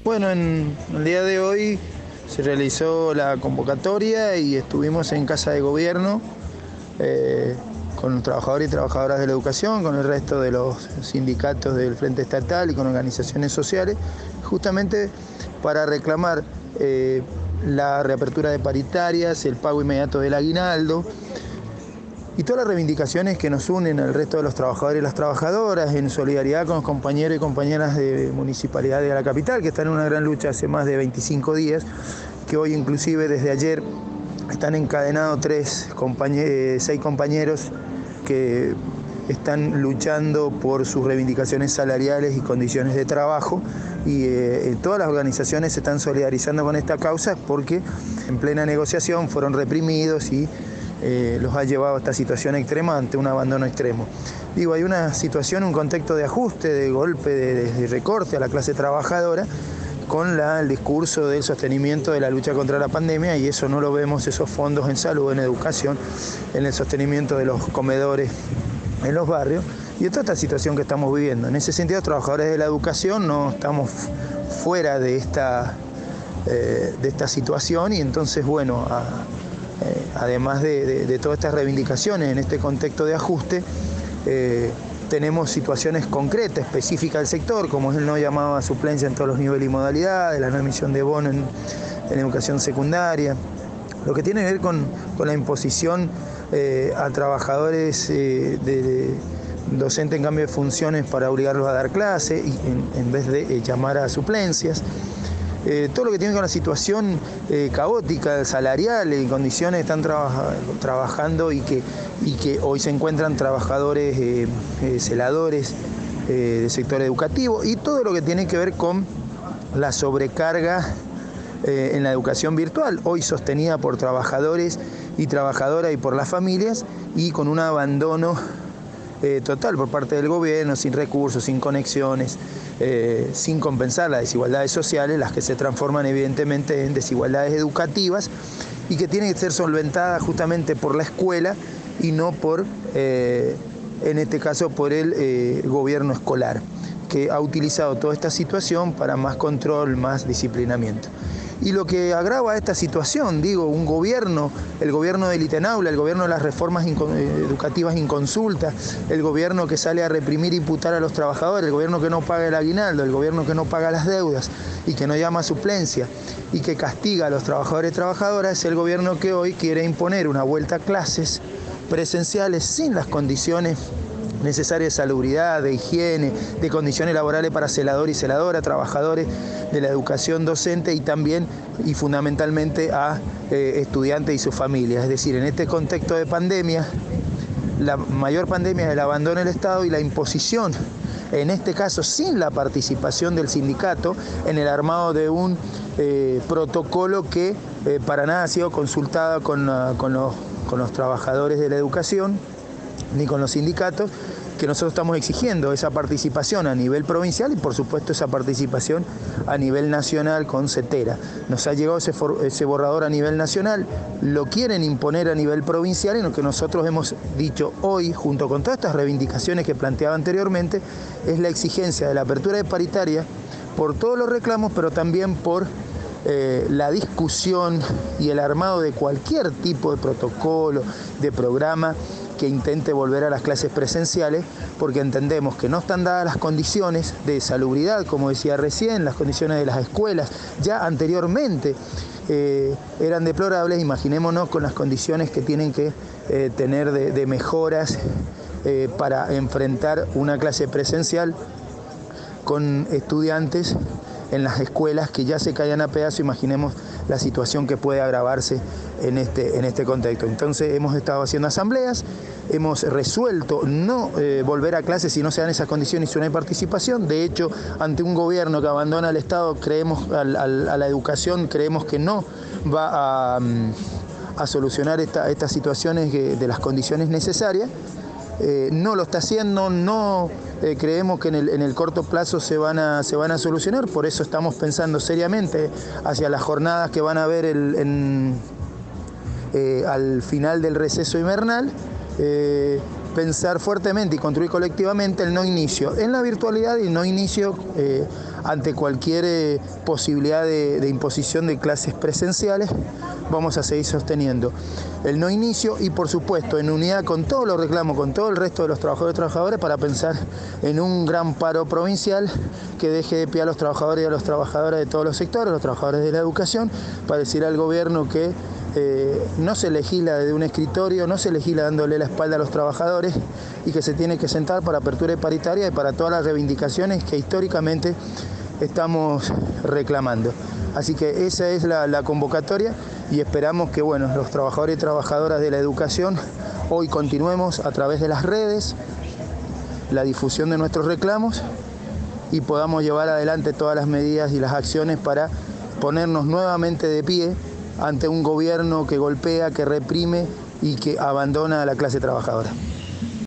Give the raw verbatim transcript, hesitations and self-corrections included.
Bueno, en el día de hoy se realizó la convocatoria y estuvimos en Casa de Gobierno eh, con los trabajadores y trabajadoras de la educación, con el resto de los sindicatos del Frente Estatal y con organizaciones sociales, justamente para reclamar eh, la reapertura de paritarias, el pago inmediato del aguinaldo y todas las reivindicaciones que nos unen al resto de los trabajadores y las trabajadoras, en solidaridad con los compañeros y compañeras de Municipalidad de la capital, que están en una gran lucha hace más de veinticinco días, que hoy inclusive desde ayer están encadenados tres compañeros, seis compañeros que están luchando por sus reivindicaciones salariales y condiciones de trabajo, y eh, todas las organizaciones se están solidarizando con esta causa porque en plena negociación fueron reprimidos y Eh, los ha llevado a esta situación extrema ante un abandono extremo. Digo, hay una situación, un contexto de ajuste, de golpe, de, de recorte a la clase trabajadora con la, el discurso del sostenimiento de la lucha contra la pandemia, y eso no lo vemos, esos fondos en salud, en educación, en el sostenimiento de los comedores en los barrios y toda esta situación que estamos viviendo. En ese sentido, los trabajadores de la educación no estamos fuera de esta, eh, de esta situación, y entonces, bueno, a, Eh, además de, de, de todas estas reivindicaciones en este contexto de ajuste, eh, tenemos situaciones concretas, específicas del sector, como es el no llamado a suplencia en todos los niveles y modalidades, la no emisión de bono en, en educación secundaria, lo que tiene que ver con, con la imposición eh, a trabajadores eh, de, de docentes en cambio de funciones para obligarlos a dar clase y en, en vez de eh, llamar a suplencias. Eh, todo lo que tiene que ver con la situación eh, caótica, salarial, en condiciones están traba trabajando y que, y que hoy se encuentran trabajadores, eh, eh, celadores eh, del sector educativo, y todo lo que tiene que ver con la sobrecarga eh, en la educación virtual, hoy sostenida por trabajadores y trabajadoras y por las familias, y con un abandono Eh, total por parte del gobierno, sin recursos, sin conexiones, eh, sin compensar las desigualdades sociales, las que se transforman evidentemente en desigualdades educativas y que tienen que ser solventadas justamente por la escuela y no por, eh, en este caso, por el eh, gobierno escolar, que ha utilizado toda esta situación para más control, más disciplinamiento. Y lo que agrava esta situación, digo, un gobierno, el gobierno del Itenaula, el gobierno de las reformas educativas inconsultas, el gobierno que sale a reprimir e imputar a los trabajadores, el gobierno que no paga el aguinaldo, el gobierno que no paga las deudas y que no llama a suplencia y que castiga a los trabajadores y trabajadoras, es el gobierno que hoy quiere imponer una vuelta a clases presenciales sin las condiciones necesarias de salubridad, de higiene, de condiciones laborales para celador y celadora, trabajadores de la educación docente y también y fundamentalmente a eh, estudiantes y sus familias. Es decir, en este contexto de pandemia, la mayor pandemia es el abandono del Estado y la imposición, en este caso sin la participación del sindicato, en el armado de un eh, protocolo que eh, para nada ha sido consultado con, uh, con, los, con los trabajadores de la educación ni con los sindicatos, que nosotros estamos exigiendo esa participación a nivel provincial y por supuesto esa participación a nivel nacional con CETERA. Nos ha llegado ese, for, ese borrador a nivel nacional, lo quieren imponer a nivel provincial, y lo que nosotros hemos dicho hoy, junto con todas estas reivindicaciones que planteaba anteriormente, es la exigencia de la apertura de paritaria por todos los reclamos, pero también por eh, la discusión y el armado de cualquier tipo de protocolo, de programa que intente volver a las clases presenciales, porque entendemos que no están dadas las condiciones de salubridad, como decía recién, las condiciones de las escuelas ya anteriormente eh, eran deplorables, imaginémonos con las condiciones que tienen que eh, tener de, de mejoras eh, para enfrentar una clase presencial con estudiantes en las escuelas que ya se caían a pedazos. Imaginemos la situación que puede agravarse en este, en este contexto. Entonces hemos estado haciendo asambleas, hemos resuelto no eh, volver a clases si no se dan esas condiciones y si no hay participación. De hecho, ante un gobierno que abandona al Estado, creemos al, al, a la educación, creemos que no va a, a solucionar esta, estas situaciones que, de las condiciones necesarias. Eh, no lo está haciendo, no eh, creemos que en el, en el corto plazo se van, a, se van a solucionar, por eso estamos pensando seriamente hacia las jornadas que van a haber el, en, eh, al final del receso invernal, eh, pensar fuertemente y construir colectivamente el no inicio en la virtualidad y no inicio eh, ante cualquier eh, posibilidad de, de imposición de clases presenciales, vamos a seguir sosteniendo el no inicio y, por supuesto, en unidad con todos los reclamos, con todo el resto de los trabajadores y trabajadoras, para pensar en un gran paro provincial que deje de pie a los trabajadores y a las trabajadoras de todos los sectores, los trabajadores de la educación, para decir al gobierno que eh, no se legisla desde un escritorio, no se legisla dándole la espalda a los trabajadores y que se tiene que sentar para apertura paritaria y para todas las reivindicaciones que históricamente estamos reclamando. Así que esa es la, la convocatoria y esperamos que bueno, los trabajadores y trabajadoras de la educación hoy continuemos a través de las redes la difusión de nuestros reclamos y podamos llevar adelante todas las medidas y las acciones para ponernos nuevamente de pie ante un gobierno que golpea, que reprime y que abandona a la clase trabajadora.